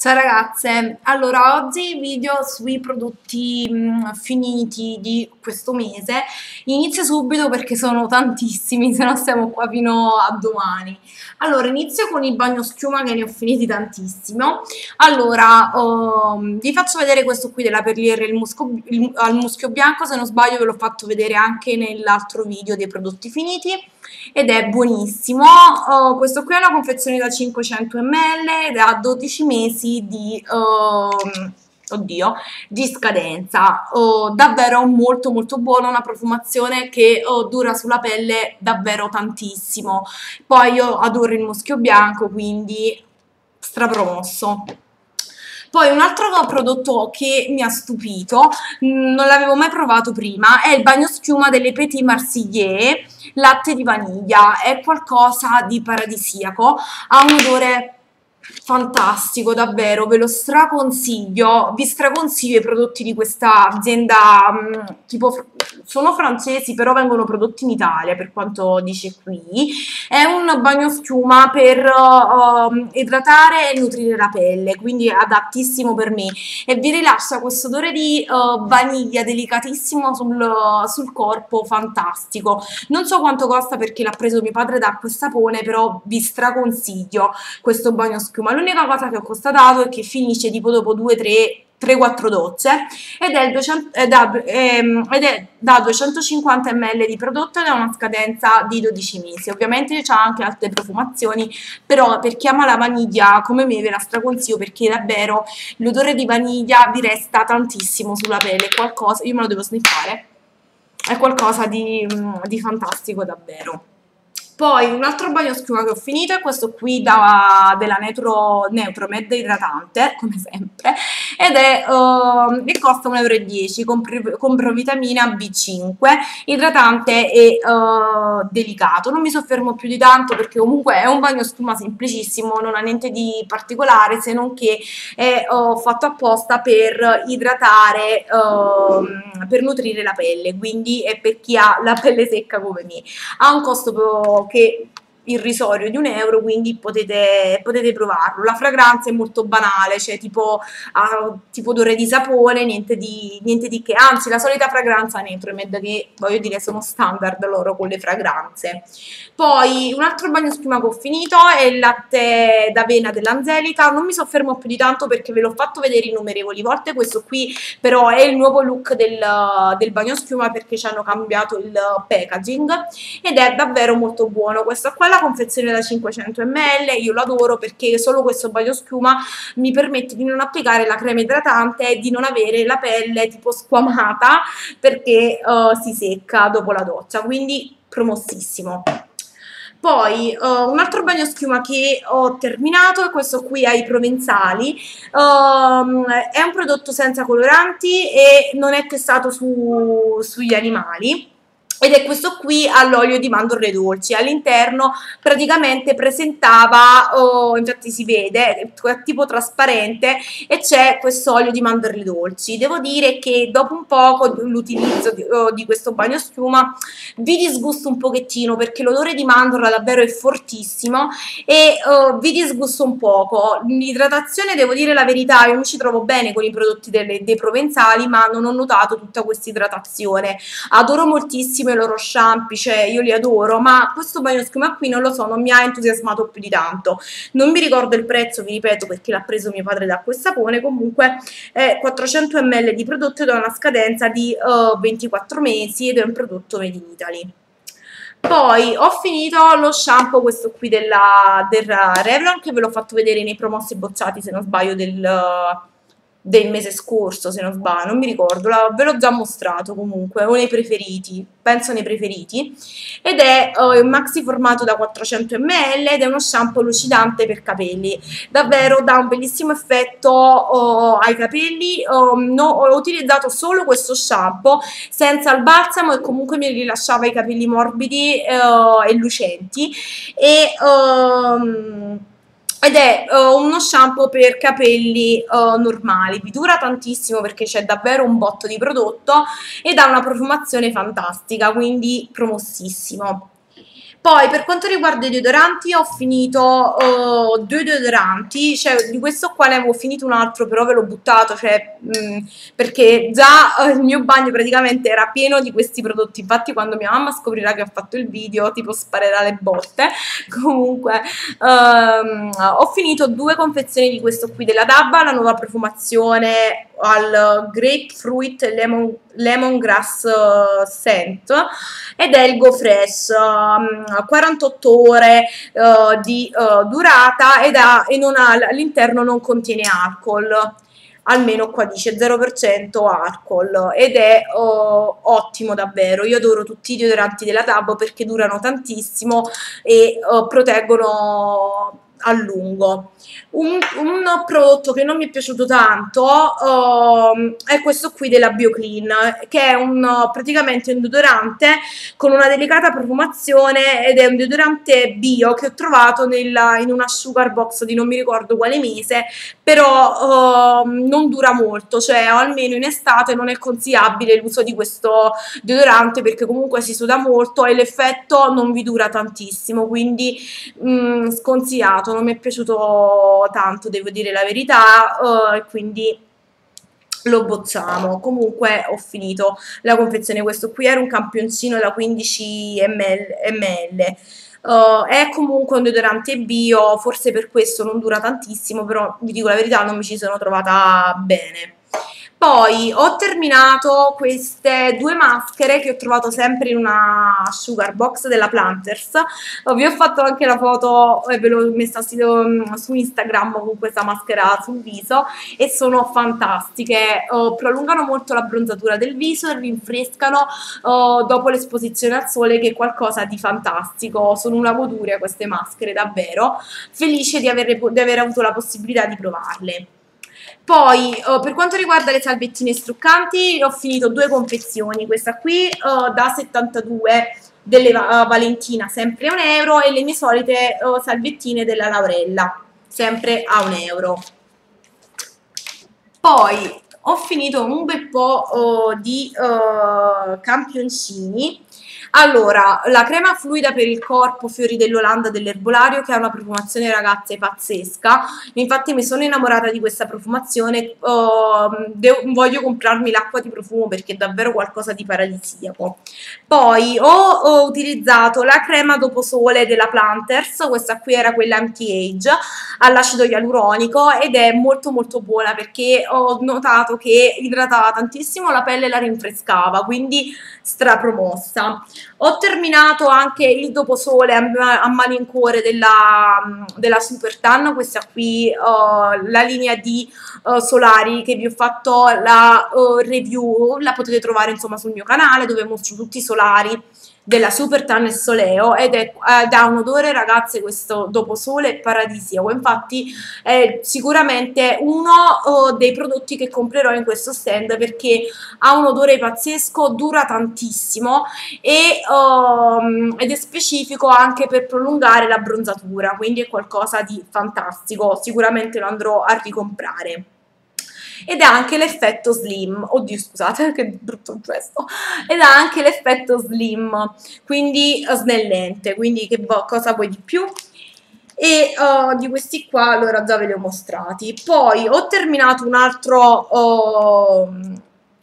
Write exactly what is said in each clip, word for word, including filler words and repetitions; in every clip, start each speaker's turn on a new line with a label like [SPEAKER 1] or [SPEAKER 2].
[SPEAKER 1] Ciao ragazze, allora oggi video sui prodotti mh, finiti di questo mese. Inizio subito perché sono tantissimi, se no stiamo qua fino a domani. Allora inizio con il bagno schiuma che ne ho finiti tantissimo. Allora um, vi faccio vedere questo qui della Perlier il musco, il, al muschio bianco, se non sbaglio ve l'ho fatto vedere anche nell'altro video dei prodotti finiti ed è buonissimo. Uh, questo qui è una confezione da cinquecento millilitri ed ha dodici mesi di, uh, oddio, di scadenza. Uh, davvero molto molto buono, una profumazione che uh, dura sulla pelle davvero tantissimo. Poi io adoro il muschio bianco, quindi strapromosso. Poi un altro prodotto che mi ha stupito, non l'avevo mai provato prima, è il bagno schiuma delle Petit Marseillais latte di vaniglia. È qualcosa di paradisiaco, ha un odore fantastico, davvero, ve lo straconsiglio. Vi straconsiglio i prodotti di questa azienda, mh, tipo, sono francesi però vengono prodotti in Italia, per quanto dice qui. È un bagno schiuma per uh, idratare e nutrire la pelle, quindi è adattissimo per me e vi rilascia questo odore di uh, vaniglia delicatissimo sul, sul corpo, fantastico. Non so quanto costa perché l'ha preso mio padre da acqua e sapone, però vi straconsiglio questo bagno schiuma. L'unica cosa che ho constatato è che finisce tipo dopo due tre quattro docce ed è, duecento, è da, ehm, ed è da duecentocinquanta millilitri di prodotto ed ha una scadenza di dodici mesi. Ovviamente c'ha anche altre profumazioni, però per chi ama la vaniglia come me ve la straconsiglio perché davvero l'odore di vaniglia vi resta tantissimo sulla pelle, qualcosa, io me lo devo sniffare, è qualcosa di, di fantastico davvero. Poi un altro bagno schiuma che ho finito è questo qui da, della Neutro, Neutro Med idratante, come sempre, ed è, uh, e costa un euro e dieci, con, con provitamina B cinque, idratante e uh, delicato. Non mi soffermo più di tanto perché comunque è un bagno schiuma semplicissimo, non ha niente di particolare se non che è uh, fatto apposta per idratare, uh, per nutrire la pelle, quindi è per chi ha la pelle secca come me. Ha un costo che irrisorio di un euro, quindi potete, potete provarlo. La fragranza è molto banale, cioè tipo, uh, tipo odore di sapone, niente di, niente di che, anzi la solita fragranza Neutro Med, che voglio dire sono standard loro con le fragranze. Poi un altro bagno schiuma che ho finito è il latte d'avena dell'Angelica. Non mi soffermo più di tanto perché ve l'ho fatto vedere innumerevoli volte. Questo qui però è il nuovo look del, del bagno schiuma perché ci hanno cambiato il packaging ed è davvero molto buono. Questo qua è la confezione da cinquecento millilitri, io lo adoro perché solo questo bagno schiuma mi permette di non applicare la crema idratante e di non avere la pelle tipo squamata perché uh, si secca dopo la doccia, quindi promossissimo. Poi uh, un altro bagno schiuma che ho terminato è questo qui ai provenzali. Um, è un prodotto senza coloranti e non è testato su, sugli animali. Ed è questo qui all'olio di mandorle dolci. All'interno praticamente presentava, oh, infatti si vede, è tipo trasparente e c'è questo olio di mandorle dolci. Devo dire che dopo un poco l'utilizzo di, oh, di questo bagno schiuma vi disgusta un pochettino perché l'odore di mandorla davvero è fortissimo e oh, vi disgusta un poco. L'idratazione, devo dire la verità, io mi ci trovo bene con i prodotti delle, dei provenzali, ma non ho notato tutta questa idratazione. Adoro moltissimo i loro shampoo, cioè io li adoro, ma questo bagno schiuma qui non lo so, non mi ha entusiasmato più di tanto. Non mi ricordo il prezzo, vi ripeto, perché l'ha preso mio padre da acqua e sapone. Comunque è quattrocento millilitri di prodotto ed ha una scadenza di uh, ventiquattro mesi ed è un prodotto made in Italy. Poi ho finito lo shampoo, questo qui della, del Revlon, che ve l'ho fatto vedere nei promossi bocciati, se non sbaglio, del... del mese scorso, se non sbaglio, non mi ricordo, la, ve l'ho già mostrato comunque, o nei preferiti, penso nei preferiti, ed è uh, un maxi formato da quattrocento millilitri ed è uno shampoo lucidante per capelli, davvero dà un bellissimo effetto uh, ai capelli. Um, no, ho utilizzato solo questo shampoo senza il balsamo e comunque mi rilasciava i capelli morbidi uh, e lucenti e um, ed è uh, uno shampoo per capelli uh, normali, vi dura tantissimo perché c'è davvero un botto di prodotto ed ha una profumazione fantastica, quindi promossissimo. Poi per quanto riguarda i deodoranti ho finito uh, due deodoranti, cioè di questo qua ne avevo finito un altro però ve l'ho buttato, cioè mh, perché già uh, il mio bagno praticamente era pieno di questi prodotti, infatti quando mia mamma scoprirà che ho fatto il video tipo sparerà le botte. Comunque um, ho finito due confezioni di questo qui della Dabba, la nuova profumazione al grapefruit lemon, lemongrass scent, ed è il Go Fresh, um, quarantotto ore uh, di uh, durata ed ha, e non ha, all'interno non contiene alcol, almeno qua dice zero per cento alcol, ed è uh, ottimo davvero. Io adoro tutti i deodoranti della Dabbo perché durano tantissimo e uh, proteggono a lungo. Un, un prodotto che non mi è piaciuto tanto uh, è questo qui della BioClean, che è un, praticamente un deodorante con una delicata profumazione ed è un deodorante bio che ho trovato nella, in una sugar box di non mi ricordo quale mese, però uh, non dura molto, cioè almeno in estate non è consigliabile l'uso di questo deodorante perché comunque si suda molto e l'effetto non vi dura tantissimo, quindi mh, sconsigliato, non mi è piaciuto tanto, devo dire la verità, uh, e quindi lo bocciamo. Comunque ho finito la confezione. Questo qui era un campioncino da quindici millilitri. Uh, è comunque un deodorante bio, forse per questo non dura tantissimo, però vi dico la verità non mi ci sono trovata bene. Poi ho terminato queste due maschere che ho trovato sempre in una sugar box della Planters. Vi ho fatto anche la foto e ve l'ho messa su, su Instagram con questa maschera sul viso e sono fantastiche. Uh, prolungano molto l'abbronzatura del viso e rinfrescano uh, dopo l'esposizione al sole, che è qualcosa di fantastico. Sono una goduria queste maschere, davvero. Felice di aver, di aver avuto la possibilità di provarle. Poi uh, per quanto riguarda le salvettine struccanti ho finito due confezioni, questa qui uh, da settantadue delle uh, Valentina sempre a un euro e le mie solite uh, salvettine della Laurella sempre a un euro. Poi ho finito un bel po' uh, di uh, campioncini. Allora, la crema fluida per il corpo Fiori dell'Olanda dell'erbolario, che ha una profumazione, ragazze, pazzesca. Infatti mi sono innamorata di questa profumazione, uh, voglio comprarmi l'acqua di profumo perché è davvero qualcosa di paradisiaco. Poi ho, ho utilizzato la crema dopo sole della Planters, questa qui era quella anti-age all'acido ialuronico ed è molto molto buona perché ho notato che idratava tantissimo la pelle e la rinfrescava, quindi strapromossa. Ho terminato anche il doposole a, a malincuore della, della Super Tan, questa qui uh, la linea di uh, solari che vi ho fatto la uh, review, la potete trovare insomma sul mio canale dove mostro tutti i solari della Super Tan e Soleo ed è eh, da un odore, ragazze, questo doposole paradisiaco. Infatti è sicuramente uno oh, dei prodotti che comprerò in questo stand perché ha un odore pazzesco, dura tantissimo e, um, ed è specifico anche per prolungare la bronzatura, quindi è qualcosa di fantastico, sicuramente lo andrò a ricomprare. Ed ha anche l'effetto slim, oddio scusate che brutto gesto, ed ha anche l'effetto slim, quindi uh, snellente, quindi che cosa vuoi di più? E uh, di questi qua allora già ve li ho mostrati. Poi ho terminato un altro uh,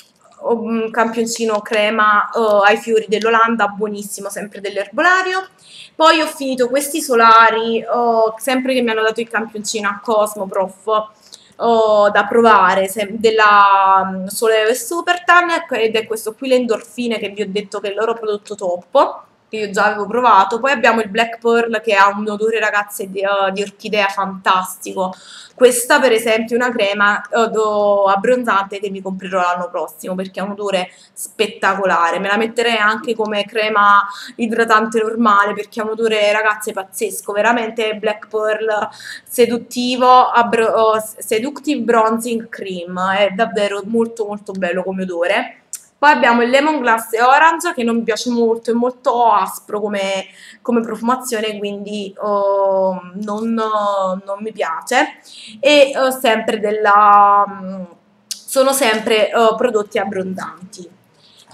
[SPEAKER 1] un campioncino crema uh, ai fiori dell'Olanda, buonissimo, sempre dell'erbolario. Poi ho finito questi solari, uh, sempre che mi hanno dato il campioncino a Cosmo Prof, Oh, da provare della um, Soleo e Super Tan, ed è questo qui, le endorfine, che vi ho detto che è il loro prodotto top, che io già avevo provato. Poi abbiamo il Black Pearl che ha un odore, ragazze, di, uh, di orchidea fantastico. Questa per esempio è una crema uh, abbronzante che mi comprerò l'anno prossimo perché ha un odore spettacolare. Me la metterei anche come crema idratante normale perché ha un odore, ragazze, pazzesco. Veramente Black Pearl seduttivo, uh, seductive bronzing cream, è davvero molto molto bello come odore. Poi abbiamo il Lemon Glass e Orange che non mi piace molto, è molto aspro come, come profumazione, quindi uh, non, uh, non mi piace. E uh, sempre della, um, sono sempre uh, prodotti abbrondanti.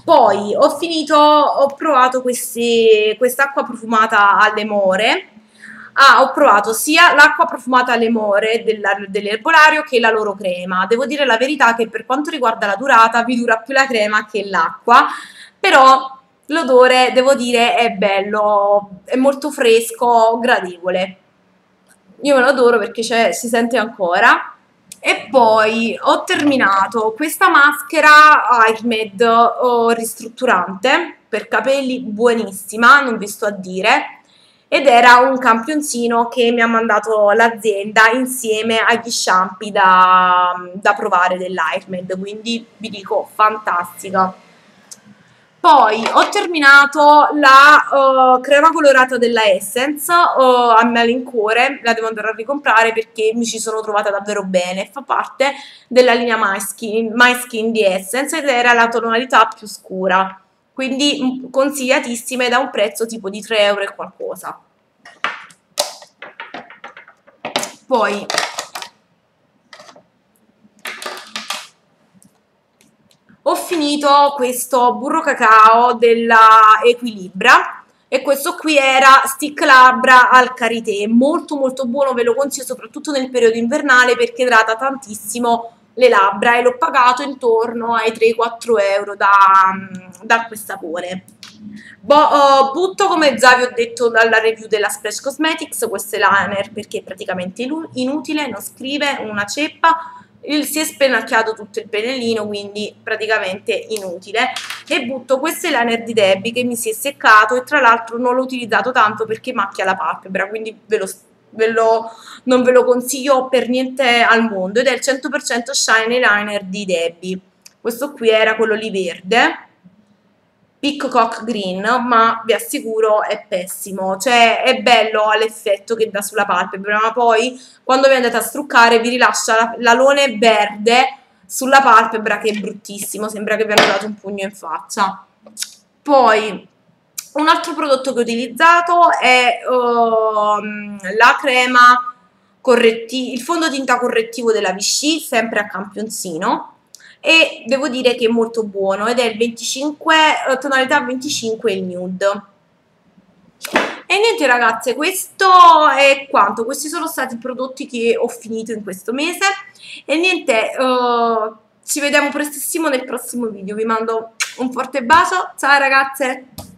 [SPEAKER 1] Poi ho finito, ho provato quest'acqua profumata alle more. Ah, ho provato sia l'acqua profumata alle more dell'erbolario che la loro crema. Devo dire la verità che per quanto riguarda la durata vi dura più la crema che l'acqua, però l'odore devo dire è bello, è molto fresco, gradevole. Io me lo adoro perché si sente ancora. E poi ho terminato questa maschera Airmed oh, ristrutturante per capelli, buonissima, non vi sto a dire, ed era un campioncino che mi ha mandato l'azienda insieme agli shampoo da, da provare dell'Airmed, quindi vi dico fantastica. Poi ho terminato la uh, crema colorata della Essence uh, a malincuore, la devo andare a ricomprare perché mi ci sono trovata davvero bene, fa parte della linea My Skin, My Skin di Essence ed era la tonalità più scura, quindi consigliatissima ed a un prezzo tipo di tre euro e qualcosa. Poi ho finito questo burro cacao della Equilibra e questo qui era stick labbra al karité, molto molto buono, ve lo consiglio soprattutto nel periodo invernale perché idrata tantissimo le labbra e l'ho pagato intorno ai tre quattro euro da, da quel sapore. Bo, uh, butto, come già vi ho detto dalla review della Splash Cosmetics, questo eyeliner perché è praticamente inutile, non scrive, una ceppa, si è spennacchiato tutto il pennellino, quindi praticamente inutile, e butto questo eyeliner di Debbie che mi si è seccato e tra l'altro non l'ho utilizzato tanto perché macchia la palpebra, quindi ve lo, ve lo, non ve lo consiglio per niente al mondo, ed è il cento per cento Shine Eyeliner di Debbie. Questo qui era quello lì verde, Peacock Green, ma vi assicuro è pessimo, cioè è bello all'effetto che dà sulla palpebra, ma poi quando vi andate a struccare vi rilascia l'alone verde sulla palpebra che è bruttissimo, sembra che vi hanno dato un pugno in faccia. Poi un altro prodotto che ho utilizzato è uh, la crema correttiva, il fondotinta correttivo della Vichy, sempre a campioncino, e devo dire che è molto buono ed è il venticinque, tonalità venticinque, il nude. E niente ragazze, questo è quanto, questi sono stati i prodotti che ho finito in questo mese e niente, uh, ci vediamo prestissimo nel prossimo video, vi mando un forte bacio, ciao ragazze!